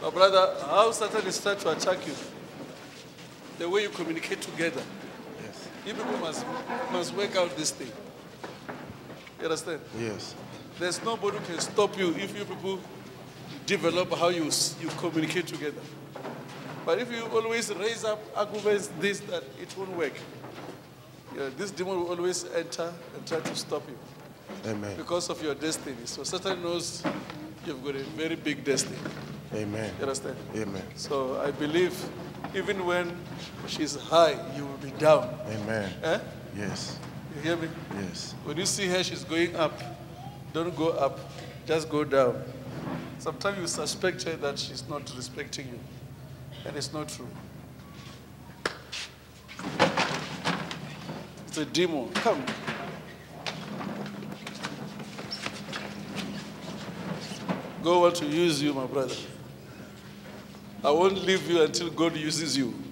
My brother, how Satan is trying to attack you? The way you communicate together. Yes. You people must work out this thing. You understand? Yes. There's nobody who can stop you if you people develop how you communicate together. But if you always raise up arguments, this, that, it won't work. This demon will always enter and try to stop you. Amen. Because of your destiny. So Satan knows you've got a very big destiny. Amen. You understand? Amen. So I believe even when she's high, you will be down. Amen. Eh? Yes. You hear me? Yes. When you see her, she's going up. Don't go up. Just go down. Sometimes you suspect her that she's not respecting you. And it's not true. It's a demon. Come. God wants to use you, my brother. I won't leave you until God uses you.